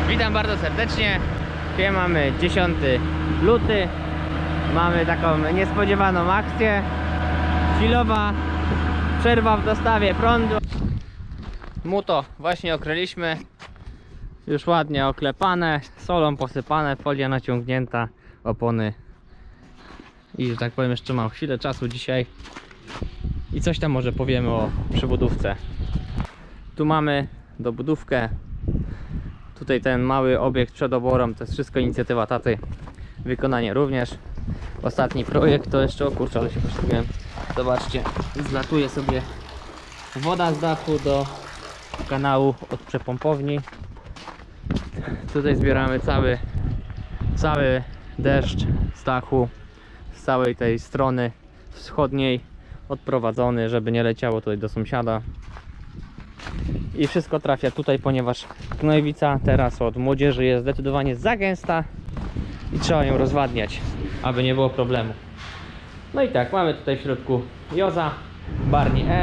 Witam bardzo serdecznie. Dzisiaj mamy 10 luty. Mamy taką niespodziewaną akcję. Chwilowa przerwa w dostawie prądu. Muto właśnie okryliśmy. Już ładnie oklepane, solą posypane, folia naciągnięta, opony. I że tak powiem, jeszcze mam chwilę czasu dzisiaj. I coś tam może powiemy o przebudówce. Tu mamy dobudówkę. Tutaj ten mały obiekt przed oborą, to jest wszystko inicjatywa taty. Wykonanie również. Ostatni projekt to jeszcze, o kurczę, ale się poszedłem. Zobaczcie, zlatuje sobie woda z dachu do kanału od przepompowni. Tutaj zbieramy cały deszcz z dachu, z całej tej strony wschodniej, odprowadzony, żeby nie leciało tutaj do sąsiada. I wszystko trafia tutaj, ponieważ gnojowica teraz od młodzieży jest zdecydowanie za gęsta i trzeba ją rozwadniać, aby nie było problemu. No i tak, mamy tutaj w środku Joza, Barni E,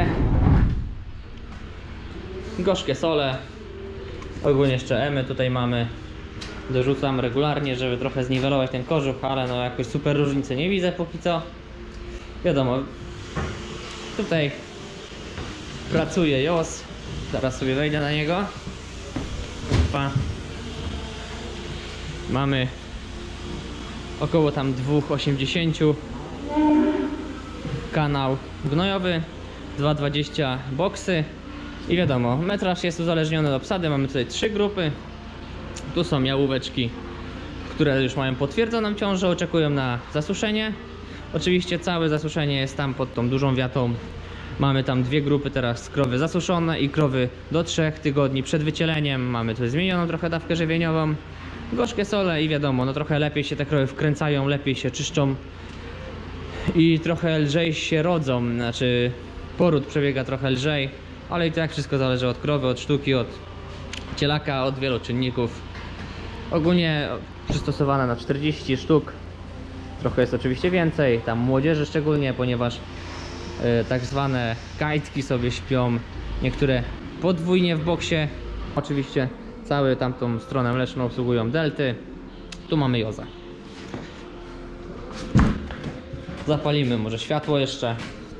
gorzkie sole, ogólnie jeszcze Emy tutaj mamy. Dorzucam regularnie, żeby trochę zniwelować ten kożuch, ale no jakoś super różnicy nie widzę póki co. Wiadomo, tutaj pracuje Joz. Zaraz sobie wejdę na niego. Opa. Mamy około tam 2,80 kanał gnojowy, 2,20 boksy. I wiadomo, metraż jest uzależniony od obsady. Mamy tutaj 3 grupy. Tu są jałóweczki, które już mają potwierdzoną ciążę, oczekują na zasuszenie. Oczywiście całe zasuszenie jest tam pod tą dużą wiatą. Mamy tam 2 grupy teraz, krowy zasuszone i krowy do 3 tygodni przed wycieleniem. Mamy tu zmienioną trochę dawkę żywieniową, gorzkie sole i wiadomo, no trochę lepiej się te krowy wkręcają, lepiej się czyszczą i trochę lżej się rodzą, znaczy poród przebiega trochę lżej, ale i tak wszystko zależy od krowy, od sztuki, od cielaka, od wielu czynników. Ogólnie przystosowane na 40 sztuk, trochę jest oczywiście więcej, tam młodzieży szczególnie, ponieważ tak zwane kajtki sobie śpią, niektóre podwójnie w boksie. Oczywiście całą tamtą stronę mleczną obsługują delty. Tu mamy Joza. Zapalimy może światło jeszcze.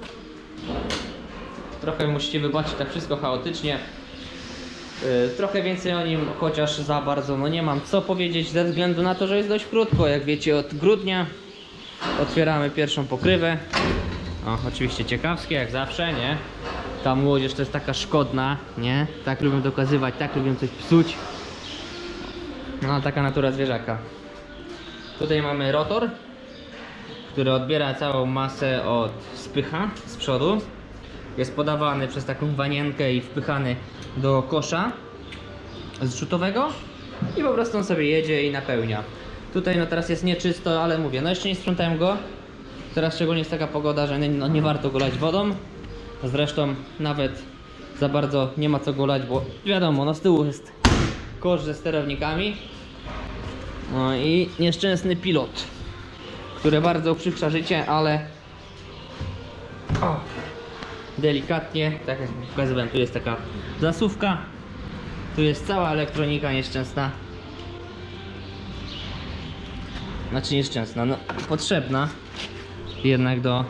Trochę musicie wybaczyć tak wszystko chaotycznie. Trochę więcej o nim, chociaż za bardzo no nie mam co powiedzieć, ze względu na to, że jest dość krótko. Jak wiecie, od grudnia otwieramy pierwszą pokrywę. O, oczywiście ciekawskie, jak zawsze, nie? Ta młodzież to jest taka szkodna, nie? Tak lubią dokazywać, tak lubią coś psuć. No, taka natura zwierzaka. Tutaj mamy rotor, który odbiera całą masę od spycha z przodu. Jest podawany przez taką wanienkę i wpychany do kosza zrzutowego i po prostu on sobie jedzie i napełnia. Tutaj no teraz jest nieczysto, ale mówię, no jeszcze nie sprzątałem go. Teraz szczególnie jest taka pogoda, że nie warto go lać wodą. Zresztą nawet za bardzo nie ma co go lać, bo wiadomo, no z tyłu jest kosz ze sterownikami. No i nieszczęsny pilot, który bardzo uprzykrza życie, ale delikatnie, tak jak pokazywałem, tu jest taka zasuwka. Tu jest cała elektronika nieszczęsna. Znaczy nieszczęsna, no potrzebna jednak do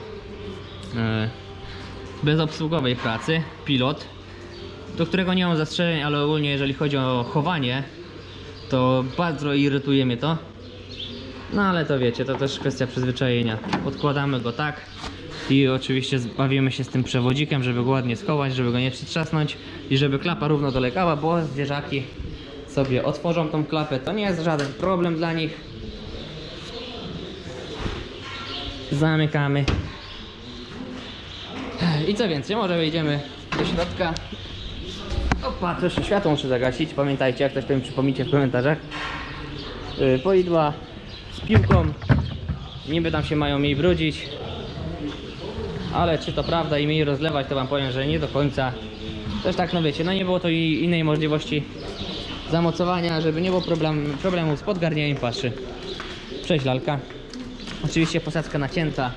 bezobsługowej pracy. Pilot, do którego nie mam zastrzeżeń, ale ogólnie jeżeli chodzi o chowanie, to bardzo irytuje mnie to. No ale to wiecie, to też kwestia przyzwyczajenia. Podkładamy go tak i oczywiście bawimy się z tym przewodzikiem, żeby go ładnie schować, żeby go nie przytrzasnąć i żeby klapa równo dolegała, bo zwierzaki sobie otworzą tą klapę, to nie jest żaden problem dla nich. Zamykamy. I co więcej, może wejdziemy do środka. Opa, to jeszcze światło muszę zagasić. Pamiętajcie, jak ktoś to mi przypomnicie w komentarzach. Poidła z piłką. Niby tam się mają mniej brudzić, ale czy to prawda i mniej rozlewać, to wam powiem, że nie do końca. Też tak, no wiecie, no nie było to innej możliwości zamocowania, żeby nie było problemu z podgarnianiem paszy. Przeźlalka. Oczywiście posadzka nacięta.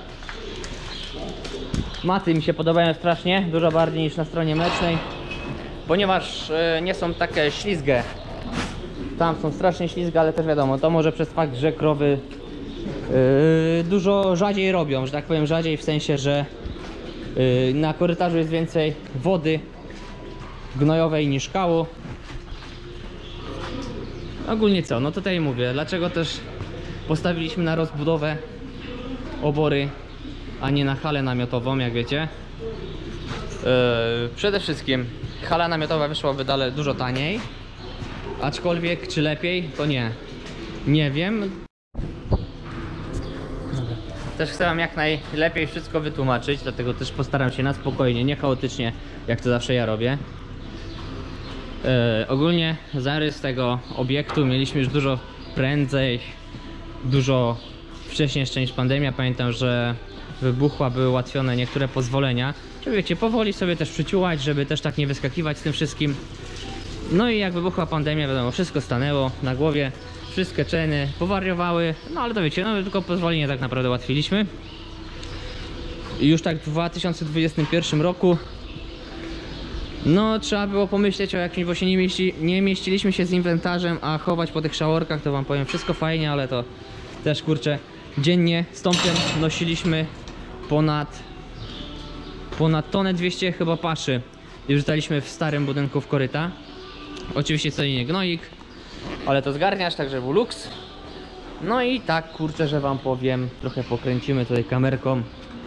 Maty mi się podobają strasznie, dużo bardziej niż na stronie mlecznej, ponieważ nie są takie ślizgie. tam są strasznie ślizga, ale też wiadomo, to może przez fakt, że krowy dużo rzadziej robią, że tak powiem rzadziej w sensie, że na korytarzu jest więcej wody gnojowej niż kału. Ogólnie co, no tutaj mówię, dlaczego też postawiliśmy na rozbudowę obory, a nie na halę namiotową, jak wiecie. Przede wszystkim hala namiotowa wyszłaby dalej dużo taniej, aczkolwiek czy lepiej, to nie wiem. Też chcę wam jak najlepiej wszystko wytłumaczyć, dlatego też postaram się na spokojnie, nie chaotycznie, jak to zawsze ja robię. Ogólnie zarys tego obiektu mieliśmy już dużo prędzej, dużo wcześniej jeszcze niż pandemia. Pamiętam, że wybuchła, były ułatwione niektóre pozwolenia, żeby wiecie, powoli sobie też przyciułać, żeby też tak nie wyskakiwać z tym wszystkim. No i jak wybuchła pandemia, wiadomo, wszystko stanęło na głowie, wszystkie ceny powariowały, no ale to wiecie, no tylko pozwolenie tak naprawdę ułatwiliśmy. I już tak w 2021 roku no trzeba było pomyśleć o jakimś, bo się nie mieściliśmy się z inwentarzem, a chować po tych szaworkach, to wam powiem, wszystko fajnie, ale to też kurczę, dziennie z Tomkiem nosiliśmy ponad tonę 200 chyba paszy i wrzucaliśmy w starym budynku w koryta. Oczywiście co nie gnoik, ale to zgarniasz, także był luks. No i tak kurczę, że wam powiem, trochę pokręcimy tutaj kamerką.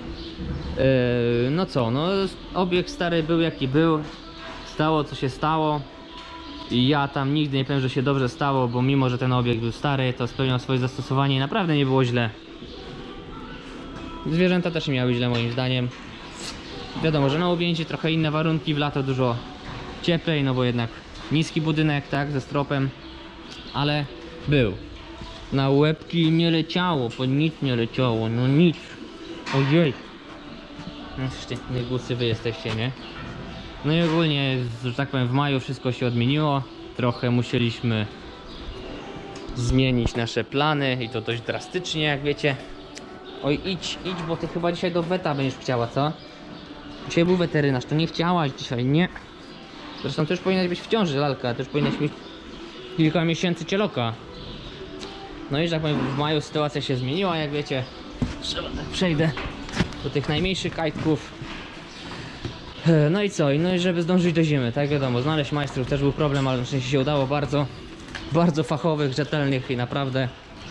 No co, no obiekt stary był jaki był, stało co się stało i ja tam nigdy nie powiem, że się dobrze stało, bo mimo, że ten obiekt był stary, to spełniał swoje zastosowanie i naprawdę nie było źle. Zwierzęta też nie miały źle moim zdaniem. Wiadomo, że na Łubieńdzie trochę inne warunki, w lato dużo cieplej, no bo jednak niski budynek, tak, ze stropem, ale był. Na łebki nie leciało, po nic nie leciało, no nic. Ojej. No nie głusy wy jesteście, nie? No i ogólnie, że tak powiem, w maju wszystko się odmieniło. Trochę musieliśmy zmienić nasze plany i to dość drastycznie, jak wiecie. Oj, idź, bo ty chyba dzisiaj do weta będziesz chciała, co? Dzisiaj był weterynarz, to nie chciałaś dzisiaj, nie? Zresztą też powinnaś być w ciąży, lalka, też powinnaś mieć kilka miesięcy cieloka. No i że tak powiem, w maju sytuacja się zmieniła, jak wiecie. Trzeba tak przejdę do tych najmniejszych kajtków. No i co? No i żeby zdążyć do zimy, tak wiadomo, znaleźć majstrów też był problem, ale na szczęście się udało, bardzo fachowych, rzetelnych i naprawdę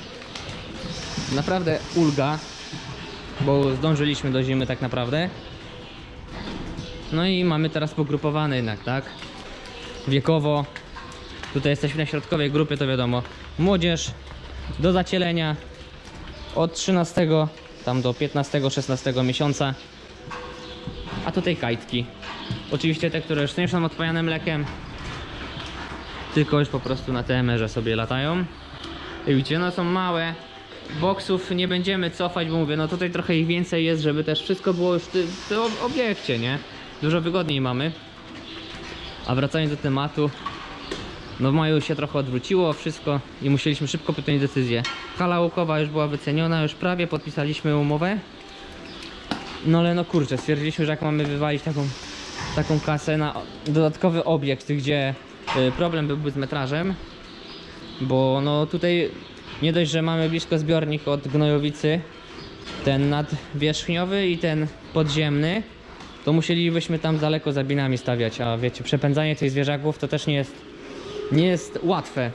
ulga, bo zdążyliśmy do zimy tak naprawdę. No i mamy teraz pogrupowany jednak, tak? Wiekowo. Tutaj jesteśmy na środkowej grupie, to wiadomo. Młodzież do zacielenia od 13 tam do 15-16 miesiąca. A tutaj kajtki. Oczywiście te, które już nie są odpajane mlekiem, tylko już po prostu na TMR-ze sobie latają. I widzicie, no są małe. Boksów nie będziemy cofać, bo mówię, no tutaj trochę ich więcej jest, żeby też wszystko było już w tym obiekcie, nie? Dużo wygodniej mamy. A wracając do tematu, no w maju się trochę odwróciło wszystko i musieliśmy szybko podjąć decyzję. Hala łukowa już była wyceniona, już prawie podpisaliśmy umowę. No ale no kurczę, stwierdziliśmy, że jak mamy wywalić taką kasę na dodatkowy obiekt, gdzie problem byłby z metrażem, bo no tutaj nie dość, że mamy blisko zbiornik od gnojowicy, ten nadwierzchniowy i ten podziemny, to musielibyśmy tam daleko za binami stawiać, a wiecie, przepędzanie tych zwierzaków to też nie jest łatwe.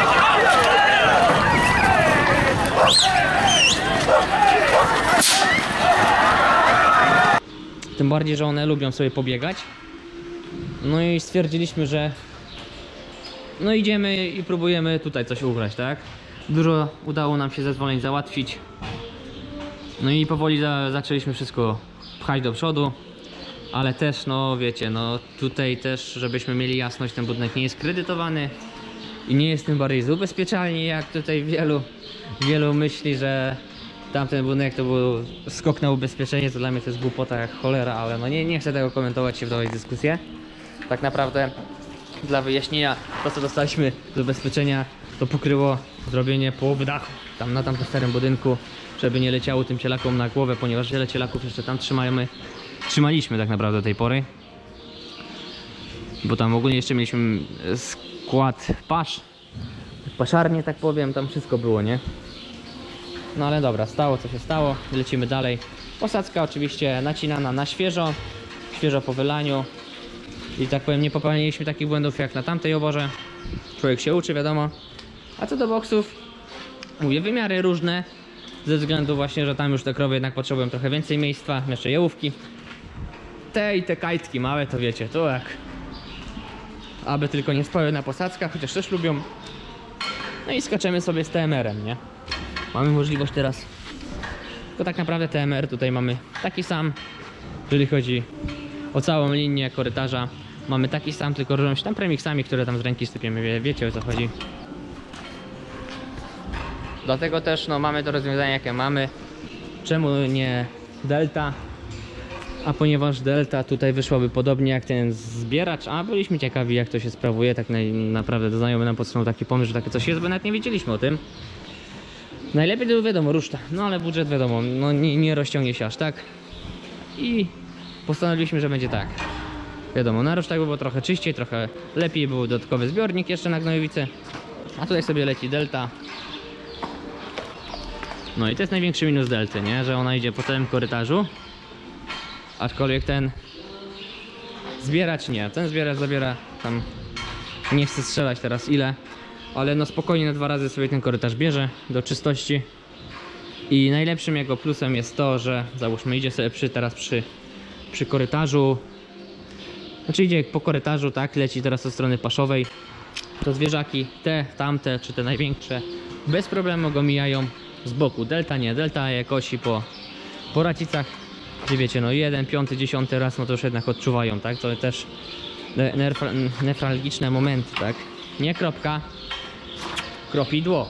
Tym bardziej, że one lubią sobie pobiegać. No i stwierdziliśmy, że no idziemy i próbujemy tutaj coś ugrać, tak? Dużo udało nam się zezwoleń załatwić. No i powoli zaczęliśmy wszystko pchać do przodu. Ale też, no wiecie, no tutaj też, żebyśmy mieli jasność, ten budynek nie jest kredytowany i nie jest tym bardziej z ubezpieczalni, jak tutaj wielu myśli, że tamten budynek to był skok na ubezpieczenie, to dla mnie to jest głupota jak cholera, ale no nie chcę tego komentować, się wdawać w dyskusję. Tak naprawdę dla wyjaśnienia, to co dostaliśmy z ubezpieczenia, to pokryło zrobienie połowy dachu tam na tamtym starym budynku, żeby nie leciało tym cielakom na głowę, ponieważ wiele cielaków jeszcze tam trzymaliśmy tak naprawdę do tej pory, bo tam ogólnie jeszcze mieliśmy skład pasz, paszarnie, tak powiem, tam wszystko było, nie? No ale dobra, stało co się stało, lecimy dalej. Posadzka oczywiście nacinana na świeżo po wylaniu. I tak powiem, nie popełniliśmy takich błędów jak na tamtej oborze. Człowiek się uczy, wiadomo. A co do boksów, mówię, wymiary różne. Ze względu właśnie, że tam już te krowy jednak potrzebują trochę więcej miejsca. Jeszcze jałówki. Te i te kajtki małe, to wiecie, to jak... Aby tylko nie spały na posadzkach, chociaż też lubią. No i skaczemy sobie z TMR-em, nie? Mamy możliwość teraz. Tylko tak naprawdę TMR tutaj mamy taki sam. Jeżeli chodzi o całą linię korytarza, mamy taki sam, tylko różnią się tam premixami, które tam z ręki sypiemy, wiecie o co chodzi. Dlatego też no, mamy to rozwiązanie jakie mamy. Czemu nie Delta? A ponieważ Delta tutaj wyszłaby podobnie jak ten zbieracz, a byliśmy ciekawi jak to się sprawuje, tak naprawdę znajomy nam podsunął taki pomysł, że takie coś jest, bo nawet nie wiedzieliśmy o tym. Najlepiej to wiadomo, ruszta, no ale budżet wiadomo, no nie rozciągnie się aż tak. I postanowiliśmy, że będzie tak. Wiadomo, na rusztach było trochę czyściej, trochę lepiej, był dodatkowy zbiornik jeszcze na gnojowice. A tutaj sobie leci Delta. No i to jest największy minus Delty, nie? Że ona idzie po całym korytarzu. Aczkolwiek ten zbieracz nie. Ten zbieracz zabiera tam, nie chcę strzelać teraz ile, ale no spokojnie na 2 razy sobie ten korytarz bierze do czystości. I najlepszym jego plusem jest to, że załóżmy idzie sobie teraz przy korytarzu. Znaczy idzie po korytarzu, tak, leci teraz od strony paszowej. To zwierzaki, te, tamte, czy te największe, bez problemu go mijają z boku. Delta nie, Delta je kosi po racicach, gdzie wiecie, no 1, 5, 10 raz, no to już jednak odczuwają, tak, to też nefralgiczne momenty, tak, nie kropka, kropidło.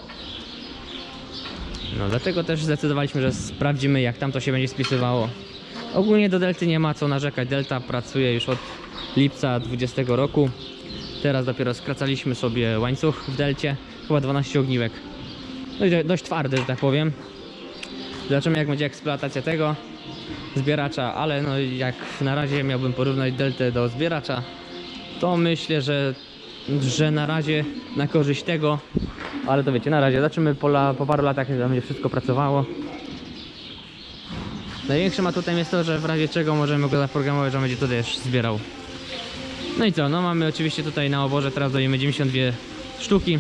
No dlatego też zdecydowaliśmy, że sprawdzimy jak tam to się będzie spisywało. Ogólnie do Delty nie ma co narzekać, Delta pracuje już od lipca 2020 roku. Teraz dopiero skracaliśmy sobie łańcuch w Delcie, chyba 12 ogniwek. No i dość twardy, że tak powiem. Zobaczymy jak będzie eksploatacja tego zbieracza, ale no jak na razie miałbym porównać Deltę do zbieracza, to myślę, że na razie na korzyść tego, ale to wiecie, na razie zobaczymy po paru latach jak będzie wszystko pracowało. Największym atutem jest to, że w razie czego możemy go zaprogramować, że on będzie tutaj też zbierał. No i co, no mamy oczywiście tutaj na oborze, teraz dajemy 92 sztuki.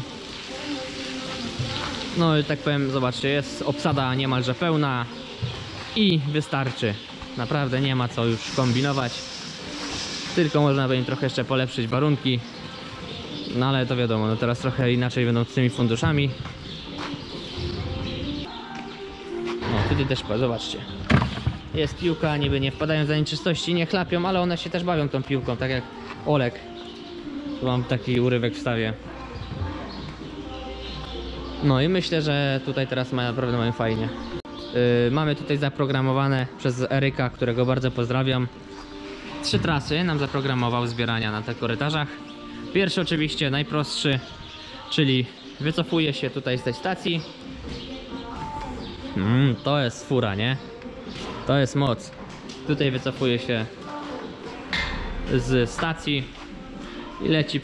No i tak powiem, zobaczcie, jest obsada niemalże pełna i wystarczy. Naprawdę nie ma co już kombinować. Tylko można będzie trochę jeszcze polepszyć warunki. No ale to wiadomo, no teraz trochę inaczej będą z tymi funduszami. No tutaj też, zobaczcie. Jest piłka, niby nie wpadają za nieczystości, nie chlapią, ale one się też bawią tą piłką, tak jak Olek. Tu mam taki urywek wstawię. No i myślę, że tutaj teraz naprawdę mają fajnie. Mamy tutaj zaprogramowane przez Eryka, którego bardzo pozdrawiam. 3 trasy nam zaprogramował zbierania na tych korytarzach. Pierwszy oczywiście najprostszy, czyli wycofuje się tutaj z tej stacji. To jest fura, nie? To jest moc. Tutaj wycofuje się z stacji i leci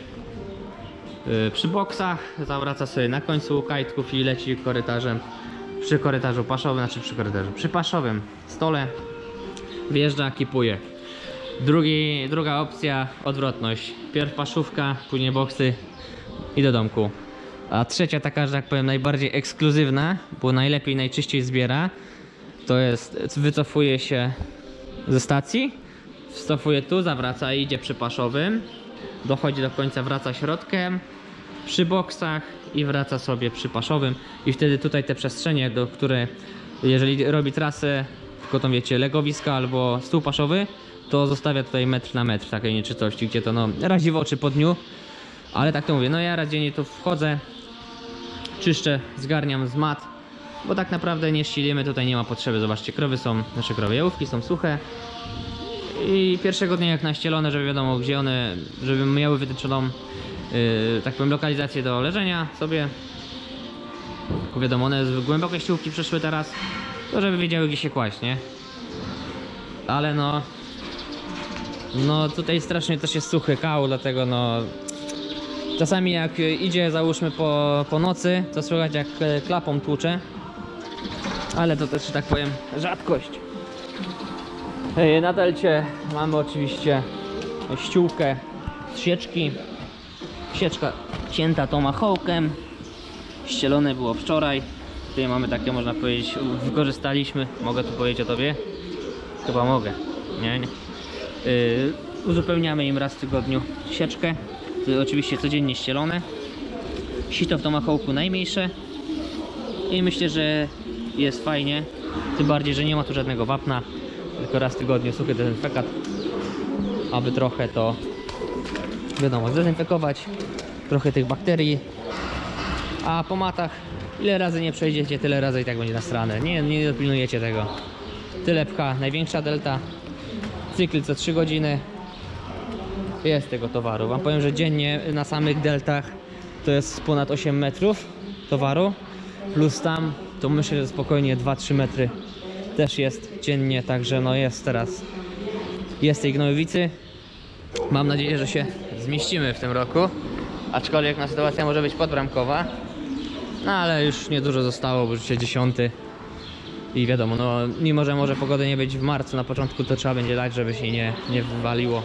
przy boksach, zawraca sobie na końcu kajtków i leci korytarzem przy korytarzu paszowym, znaczy przy paszowym stole wjeżdża, kipuje. Druga opcja, odwrotność. Pierw paszówka, później boksy i do domku. A trzecia taka, że tak powiem najbardziej ekskluzywna, bo najlepiej, najczyściej zbiera, to jest wycofuje się ze stacji, wstofuje tu, zawraca i idzie przy paszowym, dochodzi do końca, wraca środkiem przy boksach i wraca sobie przy paszowym i wtedy tutaj te przestrzenie, do które jeżeli robi trasę, tylko to wiecie, legowiska albo stół paszowy, to zostawia tutaj metr na metr takiej nieczystości, gdzie to no razi w oczy po dniu, ale tak to mówię, no ja raz dziennie tu wchodzę, czyszczę, zgarniam z mat, bo tak naprawdę nie ścielimy, tutaj nie ma potrzeby. Zobaczcie, jałówki są suche i pierwszego dnia jak naścielone, żeby wiadomo gdzie one, żeby miały wytyczoną tak powiem lokalizację do leżenia sobie, tylko wiadomo, one z głębokie ściółki przeszły teraz, to żeby wiedziały gdzie się kłaść, nie? Ale no tutaj strasznie też jest suchy kał, dlatego no Czasami jak idzie, załóżmy po nocy, to słychać jak klapą tłucze. Ale to też, że tak powiem, rzadkość. Na delcie mamy oczywiście ściółkę z sieczki. Sieczka cięta tomahawkiem. Ścielone było wczoraj. Tutaj mamy takie, można powiedzieć, wykorzystaliśmy. Mogę tu powiedzieć o tobie? Chyba mogę. Nie. Uzupełniamy im raz w tygodniu sieczkę. To oczywiście codziennie ścielone. Sito w tomahawku najmniejsze. I myślę, że jest fajnie. Tym bardziej, że nie ma tu żadnego wapna. Tylko raz w tygodniu suchy dezynfekat. Aby trochę to, wiadomo, zdezynfekować. Trochę tych bakterii. A po matach, ile razy nie przejdziecie, tyle razy i tak będzie nasrane. Nie dopilnujecie tego. Tyle pcha największa delta. Cykl co 3 godziny. Jest tego towaru. Wam powiem, że dziennie na samych deltach to jest ponad 8 metrów towaru. Plus tam to myślę, że spokojnie 2-3 metry też jest dziennie. Także no jest teraz. Jest tej gnojowicy. Mam nadzieję, że się zmieścimy w tym roku. Aczkolwiek na sytuacja może być podbramkowa. No ale już niedużo zostało, bo już się 10. I wiadomo, no mimo że może pogody nie być w marcu na początku, to trzeba będzie dać, żeby się nie wywaliło.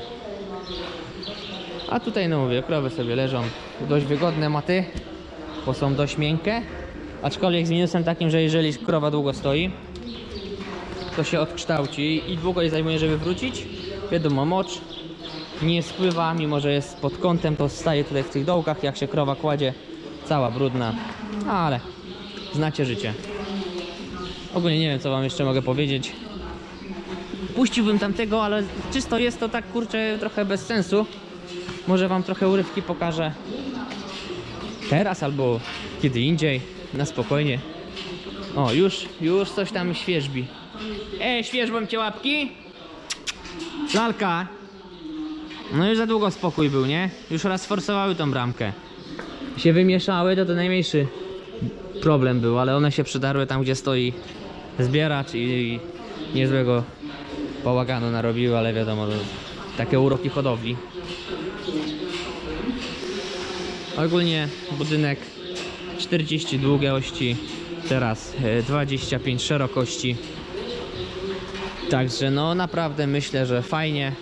A tutaj no mówię, krowy sobie leżą. Dość wygodne maty, bo są dość miękkie. Aczkolwiek z minusem takim, że jeżeli krowa długo stoi, to się odkształci i długo jej zajmuje, żeby wrócić. Wiadomo, mocz nie spływa, mimo że jest pod kątem, to staje tutaj w tych dołkach, jak się krowa kładzie, cała brudna. Ale znacie życie. Ogólnie nie wiem, co wam jeszcze mogę powiedzieć. Puściłbym tamtego, ale czysto jest to tak, kurczę, trochę bez sensu. Może wam trochę urywki pokażę teraz albo kiedy indziej, na spokojnie. O, już coś tam świeżbi. Świeżbą cię łapki? Lalka. No już za długo spokój był, nie? Już raz sforsowały tą bramkę. Się wymieszały, to najmniejszy problem był, ale one się przydarły tam, gdzie stoi zbieracz i niezłego bałaganu narobiły, ale wiadomo, takie uroki hodowli. Ogólnie budynek 40 długości, teraz 25 szerokości. Także no naprawdę myślę, że fajnie.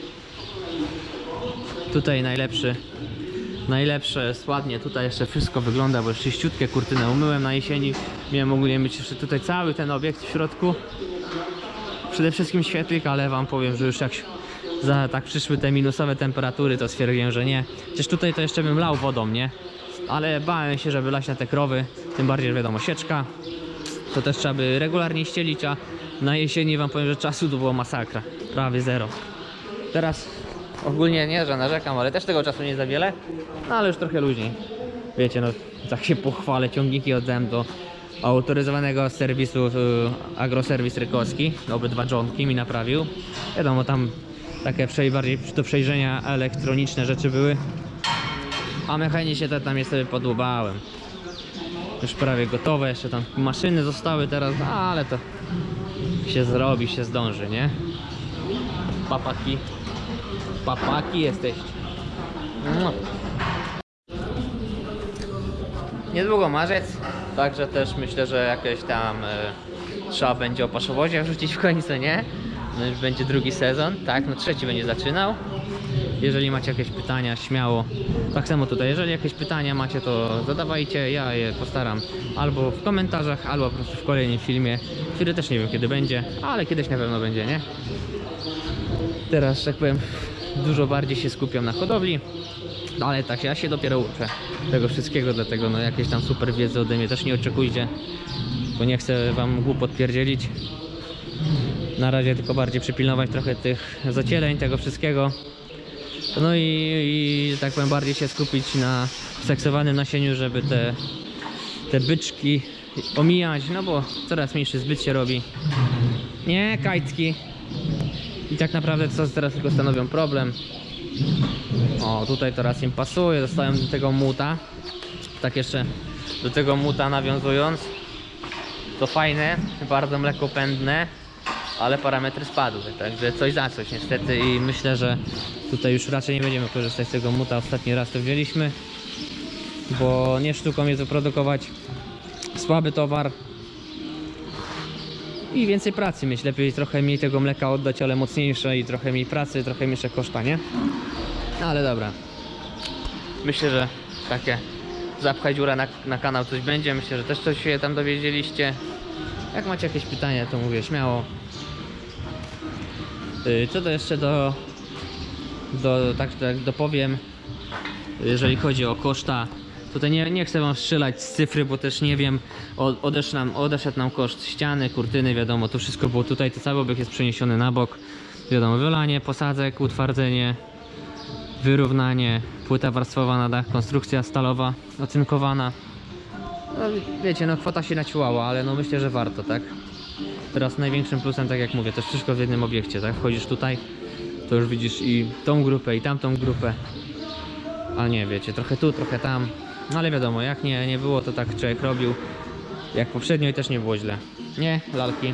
Tutaj najlepsze jest ładnie, tutaj jeszcze wszystko wygląda, bo jeszcze czyściutkie kurtynę umyłem na jesieni. Miałem ogólnie mieć jeszcze tutaj cały ten obiekt w środku. Przede wszystkim świetlik, ale wam powiem, że już jak tak przyszły te minusowe temperatury, to stwierdziłem, że nie. Przecież tutaj to jeszcze bym lał wodą, nie? Ale bałem się, żeby lać na te krowy, tym bardziej, że wiadomo, sieczka. To też trzeba by regularnie ścielić, a na jesieni wam powiem, że czasu to było masakra. Prawie zero. Teraz ogólnie nie, że narzekam, ale też tego czasu nie za wiele. No ale już trochę luźniej. Wiecie, no tak się pochwalę, ciągniki oddałem do autoryzowanego serwisu Agroserwis Rykowski. Obydwa dżonki mi naprawił. Wiadomo, tam takie bardziej do przejrzenia elektroniczne rzeczy były. A mechanicznie to tam je sobie podłubałem. Już prawie gotowe, jeszcze tam maszyny zostały teraz, no, ale to się zrobi, się zdąży, nie? Papaki jesteście. No. Niedługo marzec, także też myślę, że jakieś tam trzeba będzie o paszowozie wrzucić w końcu, nie? No już będzie drugi sezon, tak? No trzeci będzie zaczynał. Jeżeli macie jakieś pytania, śmiało. Tak samo tutaj, jeżeli jakieś pytania macie, to zadawajcie, ja je postaram albo w komentarzach, albo po prostu w kolejnym filmie, który też nie wiem kiedy będzie, ale kiedyś na pewno będzie, nie? Teraz, tak powiem, dużo bardziej się skupiam na hodowli, ale tak, ja się dopiero uczę tego wszystkiego, dlatego no jakieś tam super wiedzy ode mnie też nie oczekujcie, bo nie chcę wam głupot pierdzielić. Na razie tylko bardziej przypilnować trochę tych zacieleń, tego wszystkiego. No i tak powiem, bardziej się skupić na seksowanym nasieniu, żeby te byczki omijać, no bo coraz mniejszy zbyt się robi. Nie, kajtki. I tak naprawdę co teraz tylko stanowią problem. O, tutaj teraz im pasuje, dostałem do tego muta. Tak jeszcze do tego muta nawiązując. To fajne, bardzo mlekopędne, ale parametry spadły, także coś za coś niestety i myślę, że tutaj już raczej nie będziemy korzystać z tego muta. Ostatni raz to wzięliśmy bo nie sztuką jest wyprodukować słaby towar i więcej pracy mieć. Lepiej trochę mniej tego mleka oddać, ale mocniejsze i trochę mniej pracy, trochę mniejsze koszta, nie? No ale dobra. Myślę, że takie zapchaj dziura na kanał coś będzie. Myślę, że też coś się tam dowiedzieliście. Jak macie jakieś pytania, to mówię śmiało. Co to jeszcze tak dopowiem, jeżeli chodzi o koszta. Tutaj nie chcę wam strzelać z cyfry, bo też nie wiem. Odeszedł nam koszt ściany, kurtyny, wiadomo, to wszystko było tutaj, to cały obiekt jest przeniesiony na bok. Wiadomo, wylanie, posadzek, utwardzenie, wyrównanie, płyta warstwowa na dach, konstrukcja stalowa, ocynkowana. No, wiecie, no kwota się naciłała, ale no myślę, że warto, tak? Teraz największym plusem, tak jak mówię, to jest wszystko w jednym obiekcie, tak? Wchodzisz tutaj, to już widzisz i tą grupę, i tamtą grupę. Ale nie, wiecie, trochę tu, trochę tam. No ale wiadomo, jak nie było, to tak człowiek robił. Jak poprzednio i też nie było źle. Nie, lalki.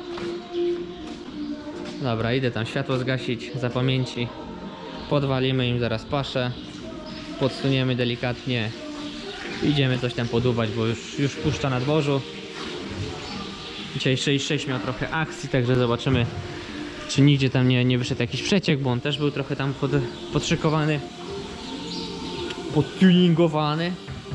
Dobra, idę tam światło zgasić za pamięci. Podwalimy im zaraz paszę. Podsuniemy delikatnie. Idziemy coś tam podubać, bo już puszcza na dworzu. Dzisiaj 6 miał trochę akcji, także zobaczymy, czy nigdzie tam nie wyszedł jakiś przeciek, bo on też był trochę tam podszykowany, podtuningowany.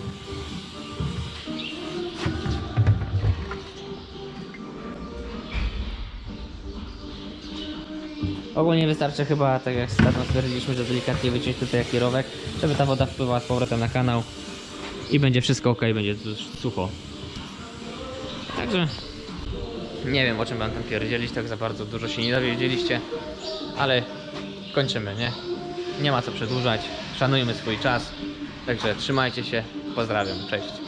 Ogólnie wystarczy chyba, tak jak z tatą stwierdziliśmy, że delikatnie wyciąć tutaj jaki rowek, żeby ta woda wpływała z powrotem na kanał i będzie wszystko ok, będzie sucho. Także nie wiem, o czym wam tam pierdzielić, tak za bardzo dużo się nie dowiedzieliście, ale kończymy, nie? Nie ma co przedłużać, szanujmy swój czas, także trzymajcie się, pozdrawiam, cześć.